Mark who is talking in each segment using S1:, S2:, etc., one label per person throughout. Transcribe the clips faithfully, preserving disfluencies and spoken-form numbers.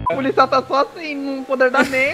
S1: O policial tá só assim, no poder da mente.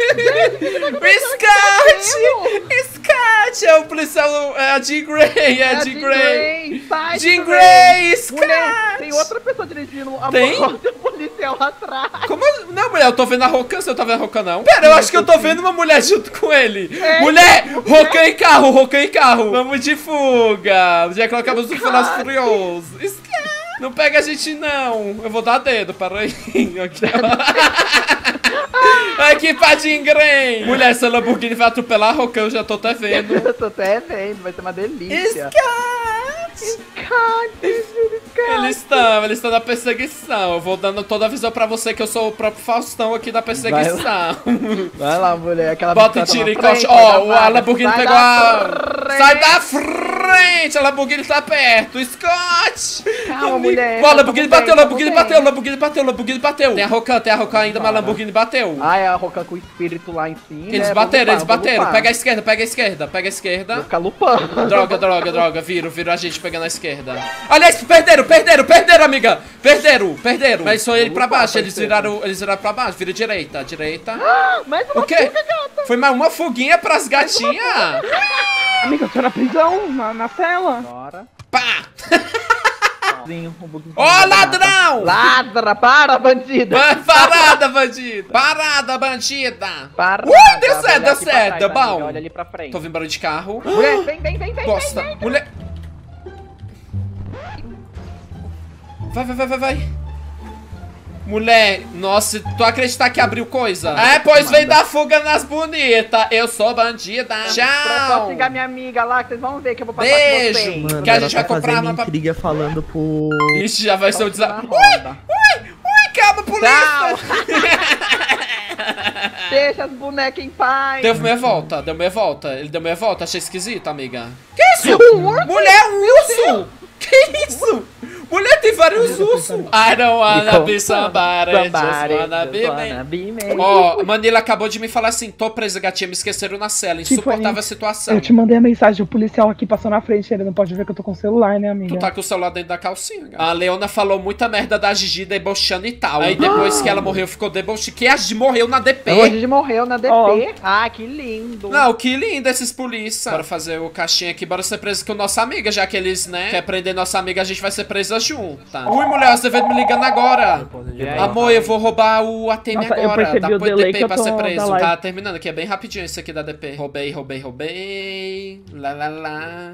S2: Scott! Scott! É o policial, é a Jean Grey, é a Jean Grey.
S1: Sai,
S2: Jean Grey, Scott!
S1: Mulher, tem outra pessoa dirigindo a
S2: Tem?
S1: moto, tem um policial atrás.
S2: Como? Não, mulher, eu tô vendo a Rocan, você não tá vendo a Rocan, não? Pera, eu acho que eu tô vendo uma mulher junto com ele.
S1: É,
S2: mulher, Rocan em carro, Rocan em carro. Vamos de fuga. Já colocamos no Velozes e Furiosos. Scott! Não pega a gente, não. Eu vou dar dedo, peraí. Aqui, Aqui pra Jean Grey. Mulher, essa Lamborghini vai atropelar a Rocan, eu já tô até vendo.
S1: Eu tô até vendo, vai ser uma delícia.
S2: Scott! Eles estão, eles estão na perseguição. Eu vou dando toda a visão pra você que eu sou o próprio Faustão aqui da perseguição.
S1: Vai lá, vai lá mulher. Aquela
S2: bota e tira e corte. Ó, a Lamborghini pegou a... Sai da frente! A Lamborghini tá perto. Scott!
S1: Calma, mulher.
S2: Ó, a Lamborghini bateu, a Lamborghini bateu, a Lamborghini bateu, a Lamborghini bateu. Tem a Rocan, tem a Rocan ainda, mas a Lamborghini bateu.
S1: Ah, é a Rocan com o espírito lá em cima.
S2: Eles bateram, eles bateram. Pega a esquerda, pega a esquerda, pega a esquerda.
S1: Vou ficar lupando.
S2: Droga, droga, droga. Viram, viram a gente pegando a esquerda. Aliás, perderam, perderam, perderam, amiga. Perderam, perderam. Mas só ele pra baixo, eles viraram, eles viraram pra baixo. Vira direita, direita.
S1: Mais uma
S2: O quê?
S1: fuga, gata.
S2: Foi mais uma fuguinha pras gatinhas.
S3: Amiga, eu tô na prisão, na, na cela.
S1: Bora.
S2: Pá!
S1: Ó,
S2: Ó, ladrão!
S1: Ladra, para, bandida!
S2: Ba- Parada, bandida! Parada, bandida!
S1: Para!
S2: Ui, deu certo, deu certo, deu bom.
S1: Olha ali pra frente.
S2: Tô vindo barulho de carro.
S1: Mulher, vem, vem, vem, vem!
S2: Bosta!
S1: vem, vem.
S2: Mulher! Vai, vai, vai, vai, vai! Mulher, nossa, tu acreditar que abriu coisa? É, pois vem dar fuga nas bonitas. Eu sou bandida.
S1: Pra
S2: Tchau!
S1: pegar minha amiga lá, que vocês vão ver que eu vou passar
S2: Beijo.
S1: com vocês.
S4: Mano,
S2: Que a
S4: ela
S2: gente
S4: tá
S2: vai comprar
S4: fazendo
S2: uma pra-
S4: intriga falando pro...
S2: Ixi, já vai ser o
S1: Na
S2: desafio. Ui,
S1: roda.
S2: ui, ui, calma, polícia!
S1: Deixa as bonecas em paz!
S2: Deu meia volta, deu meia volta. Ele deu meia volta, achei esquisito, amiga. Que isso?
S1: Um urso?
S2: Mulher, um urso! Que isso? Mulher, tem vários ursos. I don't wanna be somebody, just wanna be me. Ó, Manila acabou de me falar assim, tô presa, gatinha, me esqueceram na cela, insuportável a situação.
S3: Eu te mandei a mensagem, o policial aqui passou na frente, ele não pode ver que eu tô com o celular, né, amiga?
S2: Tu tá com o celular dentro da calcinha, gata. A Leona falou muita merda da Gigi debochando e tal. Aí depois que ela morreu, ficou debochando. Que a Gigi morreu na D P.
S1: A gente morreu na D P.
S3: Ó.
S1: Ah, que lindo.
S2: Não, que lindo esses polícia. Bora fazer o caixinha aqui, bora ser preso com nossa amiga, já que eles, né, quer prender nossa amiga, a gente vai ser presa junto, tá? Ui, mulher, você veio me ligando agora. Amor, eu vou roubar o A T M
S3: Nossa, eu
S2: agora.
S3: percebi
S2: Dá
S3: o
S2: pro
S3: delay
S2: D
S3: que
S2: P
S3: eu
S2: pra
S3: tô
S2: ser
S3: da
S2: preso.
S3: live.
S2: Tá terminando, que é bem rapidinho esse aqui da D P. Roubei, roubei, roubei. Lá, lá, lá.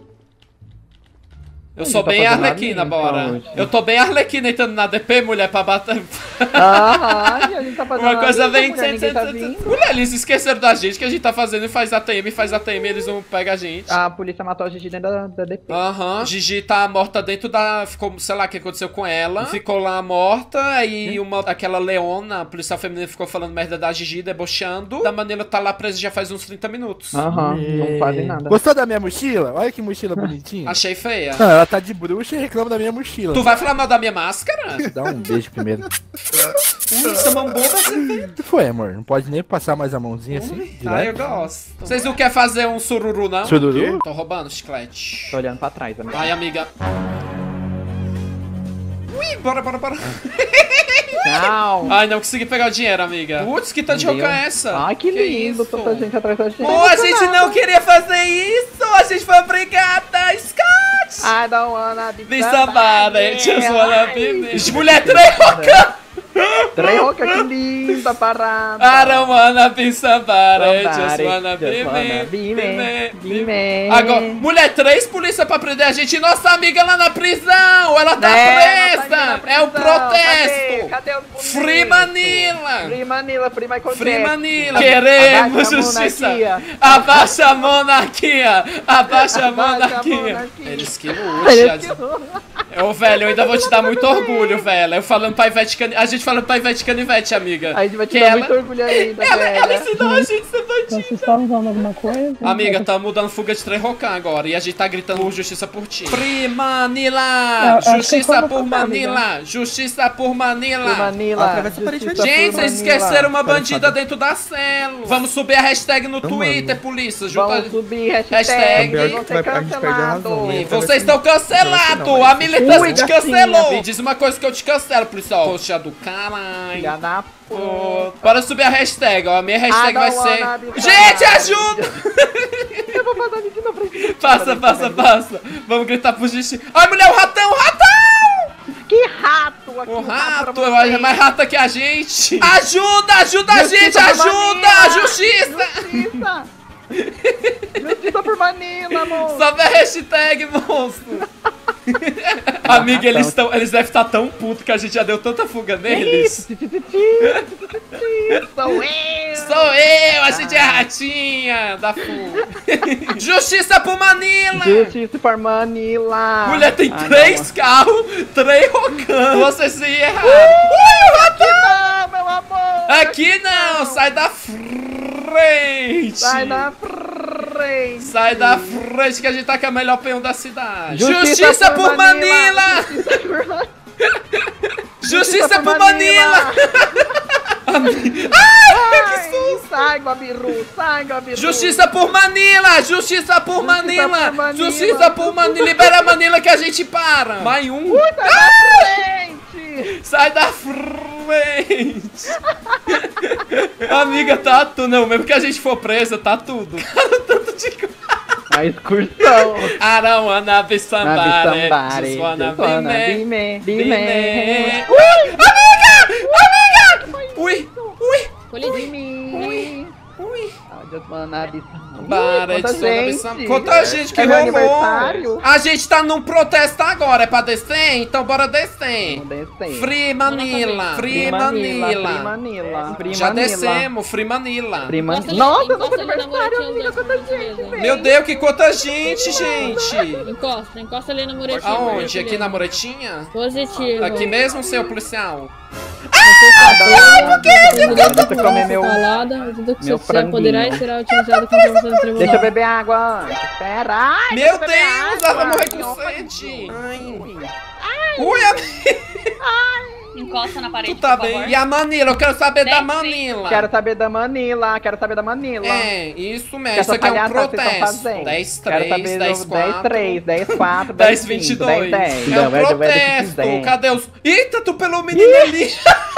S2: Eu
S1: Ele
S2: sou
S1: tá
S2: bem
S1: fazendo
S2: Arlequina,
S1: ali,
S2: bora.
S1: tá ótimo.
S2: Eu tô bem Arlequina entrando na D P, mulher, pra bater.
S1: Ah, a gente tá fazendo
S2: Uma coisa bem...
S1: mulher, ninguém tá vindo.
S2: Mulher, eles esqueceram da gente, que a gente tá fazendo e faz A T M, faz A T M, eles não pegam a gente.
S1: A polícia matou a Gigi dentro da, da D P.
S2: Aham. Gigi tá morta dentro da... Ficou, sei lá, o que aconteceu com ela. Ficou lá morta, aí uma, aquela Leona, a policial feminina, ficou falando merda da Gigi, debochando. Da Manila tá lá presa já faz uns trinta minutos.
S1: Aham, não fazem nada.
S5: Gostou da minha mochila? Olha que mochila bonitinha.
S2: Achei feia.
S5: Não, ela tá de bruxa e reclama da minha mochila.
S2: Tu vai falar mal da minha máscara?
S5: Dá um beijo primeiro.
S2: Ui, essa mão boba, você vê.
S5: O que foi, amor? Não pode nem passar mais a mãozinha assim?
S2: Ah, eu
S5: Direto?
S2: gosto. Vocês não querem fazer um sururu, não?
S5: Sururu?
S2: Tô roubando chiclete.
S1: Tô olhando pra trás, amigo.
S2: Vai, amiga. Ui, bora, bora, bora.
S1: Tchau.
S2: Ai, não consegui pegar o dinheiro, amiga. Putz, que tanto de
S1: Meu.
S2: roca é essa?
S1: Ai, que, lindo.
S2: isso?
S1: Tanta gente atrás da gente.
S2: Pô, a gente não queria fazer isso! A gente foi obrigada! Scott!
S1: I don't wanna be
S2: Be somebody, just wanna be
S1: Ai.
S2: me. Mulher, trem roca!
S1: Trem roca, que linda parada.
S2: I don't wanna be somebody, just
S1: Somebody,
S2: wanna be
S1: just wanna
S2: me.
S1: be
S2: Be
S1: me,
S2: me,
S1: be
S2: be
S1: me.
S2: me. Agora, mulher, três polícia pra prender a gente e nossa amiga lá na prisão! Ela tá
S1: É,
S2: presa!
S1: nossa amiga na
S2: É o
S1: prisão.
S2: protesto!
S1: Cadê? Cadê os bonitos?
S2: Free Manila!
S1: Free Manila, Free Michael
S2: Free
S1: Jackson.
S2: Manila! Queremos
S1: Abaixa a
S2: justiça!
S1: monarquia.
S2: Abaixa a monarquia! Abaixa a
S1: Abaixa a
S2: monarquia!
S1: monarquia.
S2: Eles que
S1: Eles
S2: lutam!
S1: que-
S2: Ô, velho, eu ainda vou te dar muito orgulho, velho. Eu falando pra Ivete Canivete. A gente falando pra Ivete Canivete, amiga.
S1: A gente vai te
S2: Que
S1: dar
S2: ela-
S1: muito orgulho ainda,
S2: Ela,
S1: velha.
S2: ela ensinou a gente a ser bandida.
S3: Vocês estão usando alguma coisa?
S2: Amiga, tá mudando fuga de trem rocan agora. E a gente tá gritando por justiça por ti. Free Manila!
S3: Eu- eu acho que
S2: Justiça
S3: foi
S2: por
S3: uma
S2: Manila! Justiça por Manila!
S1: Free Manila.
S4: Atravessa a parede,
S1: Justiça
S2: Gente,
S1: por
S2: vocês
S1: Manila.
S2: esqueceram uma
S4: Pera,
S2: bandida
S4: sabe?
S2: dentro da cela. Vamos subir a hashtag no
S4: Não,
S2: Twitter,
S4: mano.
S2: polícia. Junta...
S1: Vamos subir,
S2: hashtag.
S1: hashtag,
S4: Pior que
S1: vão
S4: vai-
S1: ser
S4: a gente perde a razão,
S1: cancelados.
S4: né?
S2: Vocês estão cancelados!
S4: Não,
S2: A
S4: mas-
S2: militância Eita,
S1: Ui,
S2: você te
S1: gatinha,
S2: cancelou.
S1: bicho.
S2: Diz uma coisa que eu te cancelo, policial. Poxa do caralho.
S1: Filha da
S2: Pô,
S1: puta.
S2: bora subir a hashtag, ó. A minha hashtag
S1: I
S2: vai
S1: don't
S2: ser...
S1: wanna be
S2: Gente,
S1: somebody.
S2: ajuda!
S1: Eu vou passar aqui na frente.
S2: Passa, passa, passa. Vamos gritar pro Gisti. Ai, mulher, o ratão, o ratão!
S1: Que rato aqui.
S2: O
S1: pra
S2: rato,
S1: vocês.
S2: é mais rato que a gente. Ajuda, ajuda a gente,
S1: Justiça por
S2: ajuda!
S1: Manila.
S2: Justiça!
S1: Justiça. Justiça por Manila, moço.
S2: Sobe a hashtag, monstro. Amiga, eles, tão, eles devem estar tão putos que a gente já deu tanta fuga neles.
S1: Sou eu.
S2: Sou eu, a gente é a ratinha da fuga. Justiça por Manila!
S1: Justiça por Manila.
S2: Mulher, tem
S1: Ai,
S2: três carros, três rocanos. Você se erraram. Ui, o ratão!
S1: não, meu amor.
S2: Aqui não, sai da frente.
S1: Sai da frente.
S2: Sai da frente que a gente tá com a melhor peão da cidade.
S1: Justiça
S2: Justiça por
S1: por
S2: Manila!
S1: Justiça por Manila.
S2: Justiça por Manila!
S1: Ai, que susto. Sai, Guabiru, sai, Guabiru.
S2: Justiça por Manila! Justiça por Manila!
S1: por Manila.
S2: Justiça por Manila! Libera a Manila que a gente para! Mais um!
S1: Sai da frente.
S2: Sai da frente! Amiga, tá tudo. Não, mesmo que a gente for presa, tá tudo. Cara, tanto de...
S1: A excursão.
S2: I don't wanna be somebody,
S1: somebody,
S2: just wanna
S1: just
S2: be
S1: wanna
S2: me,
S1: be me,
S2: be
S1: be
S2: me.
S1: me.
S2: Ui, amiga, amiga! Ui, ui,
S1: Be me.
S2: ui.
S1: I just wanna be somebody.
S2: Para
S1: Quanta
S2: de somebody,
S1: gente.
S2: some- Quanta gente que
S1: É meu
S2: rolou.
S1: aniversário.
S2: A gente tá num protesto agora, é pra descer? Então bora descer.
S1: Vamos descer.
S2: Free Manila, Free Manila.
S1: Free Manila. Free
S2: Já
S1: Manila.
S2: descemos, Free Manila.
S1: Free Manila.
S4: Encosta ali-
S1: Nossa, eu tô
S4: encosta
S1: com
S4: ali na
S1: aniversário,
S4: muretinha
S1: amiga.
S4: da
S1: Quanta
S4: gentileza.
S1: gente, velho.
S2: Meu Deus, que quanta gente, gente.
S4: Encosta, encosta ali na muretinha.
S2: Aonde? Aqui na muretinha?
S4: Positivo.
S2: Aqui mesmo, seu policial?
S1: Ai, por que? Deixa eu comer meu...
S4: Falada, tudo que
S1: meu
S4: você fizer poderá
S1: franguinho.
S4: e será utilizado contra você no tribunal.
S1: Deixa eu beber água antes. Espera. Ai,
S2: Meu
S1: deixa eu beber
S2: Deus, ela vai
S1: água.
S2: morrer com
S1: Opa,
S2: sede.
S1: Ui.
S2: Ui, amiga,
S6: Encosta na parede,
S2: tu tá
S6: por favor.
S2: bem? E a Manila? Eu quero saber da
S6: Desce.
S2: Manila.
S1: Quero saber da Manila. Quero saber da Manila.
S2: É, isso mesmo.
S1: Que
S2: Isso aqui é um
S1: palhaçada vocês
S2: protesto.
S1: estão fazendo?
S2: dez,
S1: Quero
S2: três,
S1: saber
S2: dez,
S1: do dez,
S2: quatro.
S1: três, dez, quatro,
S2: dez,
S1: dez,
S2: vinte e
S1: cinco,
S2: dois.
S1: dez, dez.
S2: É um
S1: Não, vai- vai do que
S2: protesto.
S1: quiser.
S2: Cadê os... Eita, tu pelo menino ali.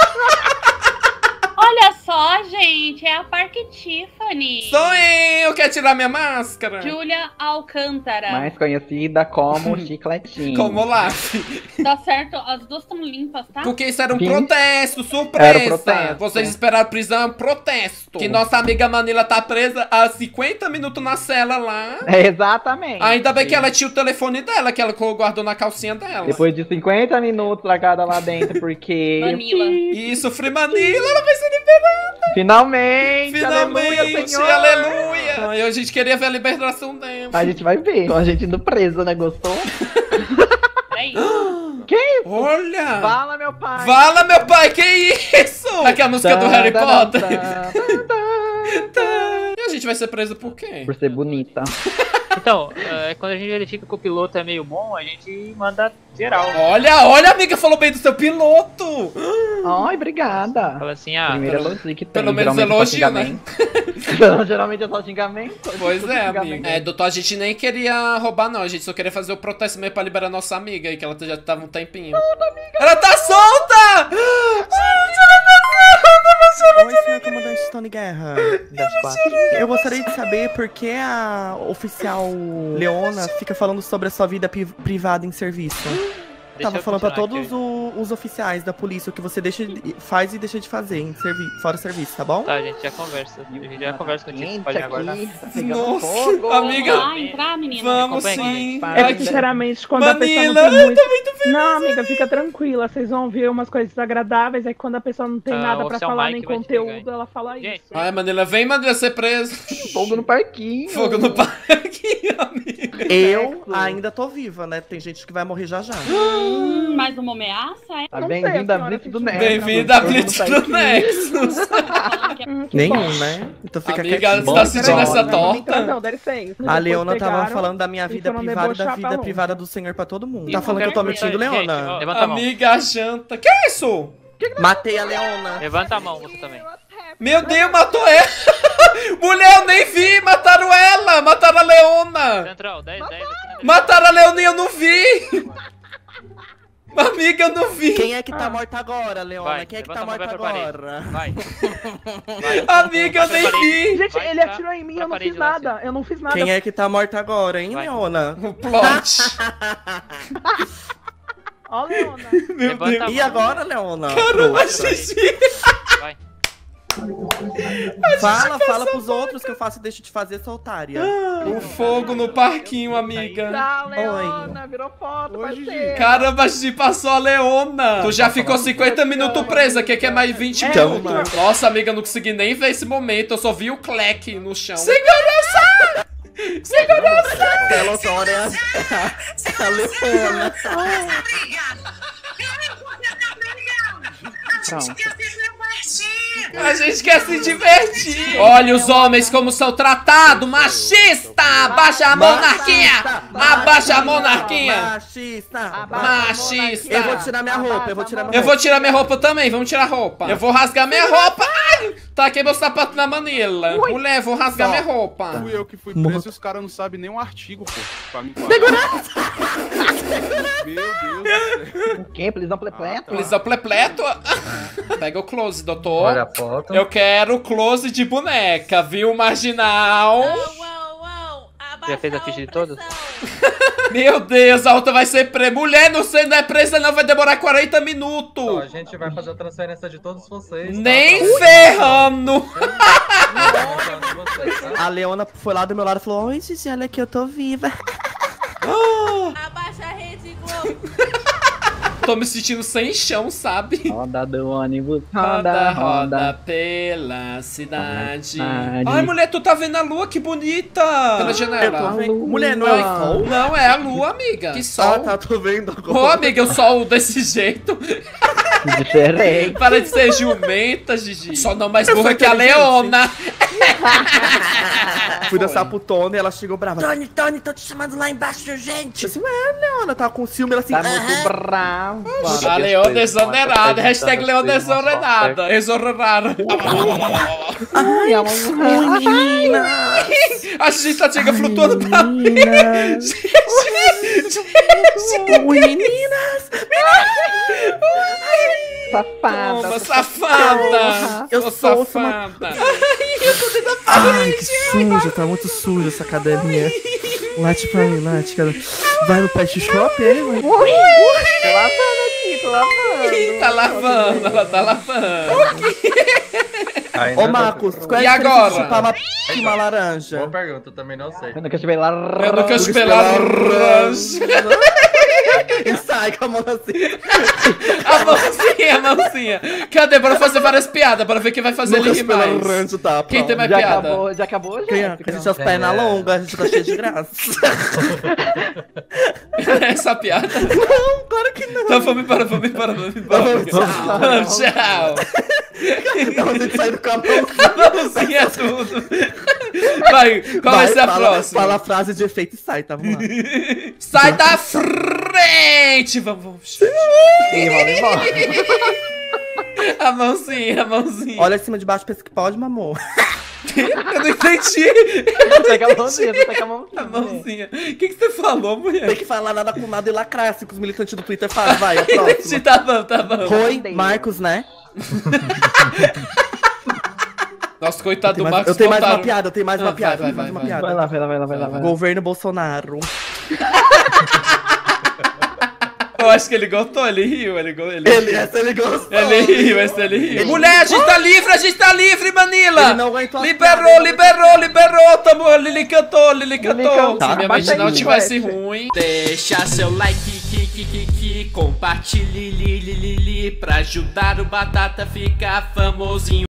S6: Olha só, gente, é a Parque Tiffany.
S2: Sou eu. Quer tirar minha máscara?
S6: Júlia Alcântara.
S1: Mais conhecida como Chicletinho.
S2: Como lá?
S6: Tá certo? As duas estão limpas, tá?
S2: Porque isso era um
S1: Sim.
S2: protesto, surpresa.
S1: Era um protesto.
S2: Vocês esperaram prisão, é um protesto. Que nossa amiga Manila tá presa há cinquenta minutos na cela lá.
S1: É, exatamente.
S2: Ainda bem que ela tinha o telefone dela, que ela guardou na calcinha dela.
S1: Depois de cinquenta minutos largada lá dentro, porque...
S6: Manila.
S2: Isso, Free Manila, ela vai ser liberada.
S1: Finalmente!
S2: Finalmente,
S1: Aleluia, Senhor!
S2: aleluia. Ai, a gente queria ver a liberação dela.
S1: A gente vai ver. A gente indo preso, né? Gostou?
S6: Peraí.
S1: Que isso?
S2: Olha!
S1: Fala, meu pai!
S2: Fala, meu pai, que isso? Aqui é a música do
S1: Tan,
S2: Harry
S1: tan,
S2: Potter.
S1: tan, tan, tan, tan.
S2: E a gente vai ser preso por quê?
S1: Por ser bonita.
S7: Então, é, quando a gente verifica que o piloto é meio bom, a gente manda geral.
S2: Olha, olha, amiga, falou bem do seu piloto.
S1: Ai, obrigada.
S7: Fala assim, ah,
S1: Primeiro elogio que tem.
S2: Pelo menos
S1: geralmente é só
S2: elogio, né?
S1: xingamento. Geralmente é só xingamento.
S2: Pois
S1: Tudo
S2: é,
S1: xingamento.
S2: amiga. É, doutor, a gente nem queria roubar, não. A gente só queria fazer o protesto mesmo pra liberar nossa amiga aí, que ela já tava um tempinho. Ela tá solta! Gente, ela tá solta!
S8: Oi, senhor comandante Tony Guerra. Das quatro. Eu gostaria de saber por que a oficial Leona fica falando sobre a sua vida pi- privada em serviço.
S7: deixa
S8: Tava
S7: eu
S8: falando pra
S7: continuar
S8: todos
S7: aqui.
S8: o- os oficiais da polícia o que você deixa de- faz e deixa de fazer em servi fora serviço, tá bom?
S7: Tá, a gente já conversa. A gente já conversa contigo,
S1: Gente,
S7: pode me aguardar.
S1: aqui, tá pegando
S2: Nossa,
S1: fogo.
S2: amiga.
S6: Vamos lá, entrar, menina.
S2: Vamos
S7: Acompanha
S2: sim.
S1: aqui.
S3: É
S2: Ai,
S3: que, sinceramente, quando a pessoa não
S2: Manila,
S3: tem muito...
S2: eu tô muito feliz.
S3: Não, amiga, fica tranquila. Vocês vão ver umas coisas desagradáveis. É que quando a pessoa não tem
S7: Ah,
S3: nada
S7: o
S3: pra
S7: oficial
S3: falar,
S7: Mike
S3: nem
S7: vai te
S3: conteúdo,
S7: pegar, hein?
S3: ela fala
S7: Gente,
S3: isso.
S2: Ai, Manila, vem, Manila, ser preso.
S1: Fogo no parquinho.
S2: Fogo no parque, amiga.
S8: Eu
S1: Sexo.
S8: ainda tô viva, né? Tem gente que vai morrer já já.
S6: Hum, mais uma ameaça, é?
S1: Tá
S3: Não sei,
S1: bem-vindo à
S3: a senhora
S1: Blitz do
S3: se
S1: Nexus.
S2: Bem-vindo à
S1: Fogo no
S2: Blitz do
S1: parquinho.
S2: Nexus.
S6: Falando que é
S3: Hum, que
S8: Nenhum,
S3: bom.
S8: né? Então fica
S2: Amiga,
S8: quietinho.
S2: você tá sentindo
S1: Bom,
S2: essa
S1: né?
S3: Não, mentira,
S2: torta?
S3: não, dá licença.
S8: A
S3: Depois
S8: Leona tava
S3: pegaram
S8: falando da minha
S3: e
S8: vida
S3: foram
S8: privada e da
S3: debochar
S8: vida
S3: pra longe.
S8: privada do senhor pra todo mundo.
S7: E
S8: Tá falando que eu tô
S7: qualquer
S8: mentindo,
S7: coisa-
S8: Leona?
S7: Gente, levanta a mão.
S2: Amiga janta. Que isso?
S8: Matei a Leona.
S7: Levanta a mão, você também.
S2: Meu Deus, matou ela. Mulher, eu nem vi. Mataram ela. Mataram a Leona.
S7: Central, dez, dez aqui na
S2: Mataram a Leona e eu não vi. Amiga, eu não vi.
S8: Quem é que tá morta agora, Leona?
S7: Vai,
S8: Quem é que
S7: levanta
S8: tá
S7: a mão,
S8: morta
S7: vai pra parede.
S8: agora?
S7: Vai. Vai.
S2: Amiga, eu nem vi.
S3: Gente,
S7: Vai
S3: ele
S7: pra-
S3: atirou em mim,
S7: pra
S3: eu não
S7: parede
S3: fiz
S7: lá,
S3: nada. Eu não fiz nada.
S8: Quem é que tá morta agora, hein,
S7: Vai.
S8: Leona?
S2: O plot.
S3: Ó, Leona.
S2: Meu
S7: Levanta
S2: Deus.
S7: a
S8: E
S7: mão.
S8: agora, Leona?
S2: Caramba,
S7: Vai.
S2: Gigi.
S7: Vai.
S8: Fala, fala pros outros que eu faço e deixo de fazer essa otária.
S2: O fogo no parquinho, amiga.
S3: Tá, Leona, virou foto, parceiro.
S2: Caramba, Gigi, passou a Leona. Tu já ficou cinquenta minutos presa, que quer mais vinte
S8: Então,
S2: minutos.
S8: mano.
S2: Nossa, amiga, eu não consegui nem ver esse momento. Eu só vi o Cleck no chão. Segurança! Segurança!
S8: Aquela otária é a- é a Leona.
S2: A gente quer se divertir. Olha os homens como são tratados. Machista! Abaixa a monarquia! Abaixa a monarquia!
S8: Machista!
S2: Machista!
S8: Eu vou tirar minha roupa, eu vou tirar minha
S2: Eu
S8: roupa.
S2: vou tirar minha roupa também, vamos tirar a roupa. Eu vou rasgar minha roupa. Ai! Taquei meu sapato na manila. Mulher, vou rasgar
S8: Só.
S2: minha roupa.
S1: Fui eu que fui preso e os caras não sabem nem um artigo, pô. Pra mim falar. Meu Deus do céu.
S3: O quê? Prisão plepleta?
S2: Prisão plepleto. Pega o close, doutor.
S9: Olha a foto.
S2: Eu quero close de boneca, viu, marginal?
S7: Já fez a ficha de todos?
S2: Meu Deus, a outra vai ser presa. Mulher, não sei, não é presa não, vai demorar quarenta minutos.
S9: Ó, a gente vai fazer a transferência de todos vocês. tá?
S2: Nem
S9: Pra-
S2: ferrando.
S9: Vocês, tá?
S8: A Leona foi lá do meu lado e falou: Oi, Gigi, olha aqui, eu tô viva.
S4: Abaixa a rede Globo.
S2: Tô me sentindo sem chão, sabe?
S3: Roda do ônibus,
S2: Roda, roda pela cidade. Ai, mulher, tu tá vendo a lua? Que bonita! Pela
S8: Eu tô
S2: janela.
S8: vendo. Mulher, não é sol?
S2: Não, é a lua, amiga. Que sol.
S8: Ah, tá, tô vendo agora.
S2: Ô, amiga, o sol desse jeito.
S3: Diferente.
S2: Para de ser jumenta, Gigi. Só não mais
S8: Eu
S2: burra
S8: sou
S2: que a
S8: inteligente.
S2: Leona.
S8: Fui dançar pro Tony e ela chegou brava. Tony, Tony, tô te chamando lá embaixo, gente. Eu assim, ué, Leona, tava com ciúme, ela assim.
S3: Tá
S8: "Aham."
S3: muito brava.
S2: A Leona exonerada. Hashtag Leona exonerada. Exonerada.
S3: Ai, a mãe.
S8: Menina.
S2: A Gigi tá chega flutuando pra mim.
S8: Meninas. Oi, meninas.
S3: Safada.
S2: Toma, safada.
S8: Eu
S2: Ô,
S8: sou
S2: safada.
S8: Ai, que suja, tá muito suja essa cadelinha. Late pra mim, late, cara. Vai no pet shop, aí, mãe?
S3: Tô lavando aqui, tô lavando.
S2: Tá lavando, ela tá lavando.
S9: Ainda
S8: Ô,
S9: não-
S8: Marcos, qual é
S2: E
S8: a diferença
S2: agora?
S8: de chupar uma, p- uma laranja?
S9: Boa pergunta, eu também não sei.
S3: Eu nunca chupei laranja.
S2: Eu nunca chupei laranja.
S8: E sai com a mão assim.
S2: A mãozinha, a mãozinha. Cadê? Bora fazer várias piadas, bora ver quem vai fazer
S8: Nunca
S2: ele rir
S8: chupei
S2: mais.
S8: laranja, tá?
S2: Quem tem mais
S3: Já
S2: piada?
S3: acabou, já acabou, já.
S8: Quem é? A gente já as pernas longas, a gente tá cheio de graça.
S2: Essa piada?
S8: Não, claro que não.
S2: Então vamos embora, vamos embora, vamos embora.
S8: Vamos, tchau.
S2: Tchau.
S8: Não, a gente saindo com a mão.
S2: A mãozinha é tudo. Vai, qual vai, ser a
S8: fala,
S2: próxima?
S8: Fala a frase de efeito e sai, tá? Vamos lá.
S2: Sai da frente! Vamos, vamos.
S3: Ih, vamos embora.
S2: A mãozinha, a mãozinha.
S8: Olha acima de baixo, pensa que pode, mamô.
S2: Eu não entendi.
S3: Pega a mãozinha, pega a mãozinha.
S2: A mãozinha. O que, que você falou, mulher?
S8: Tem que falar nada com nada e lacrar, assim, que os militantes do Twitter fazem. Vai, a próxima.
S2: Tá bom, tá bom.
S8: Roi, Marcos, né?
S2: Nossa, coitado
S8: Tem
S2: do
S8: mais-
S2: Marcos.
S8: eu tenho mais uma
S2: botaram-
S8: piada, eu tenho mais uma
S2: Ah,
S8: piada,
S2: vai,
S8: eu tenho
S2: vai,
S8: mais uma
S2: vai,
S8: piada.
S3: Vai lá, vai lá, vai lá, vai lá. Vai lá.
S8: Governo Bolsonaro.
S2: Eu acho que ele gostou, ele riu, ele gostou. Ele,
S8: Ele, essa ele gostou.
S2: ele riu, esse ele riu. Mulher, a gente tá livre, a gente tá livre, Manila!
S8: Ele não aguentou as
S2: Liberou,
S8: piadas,
S2: liberou, liberou, tamo, Lili cantou, Lili cantou.
S3: cantou.
S2: Se minha
S3: Baixa
S2: mente não
S3: aí,
S2: tivesse
S3: Wes.
S2: ruim, deixa seu like, que, que, que, que, compartilhe, li, li, li, li, pra ajudar o Batata a ficar famosinho.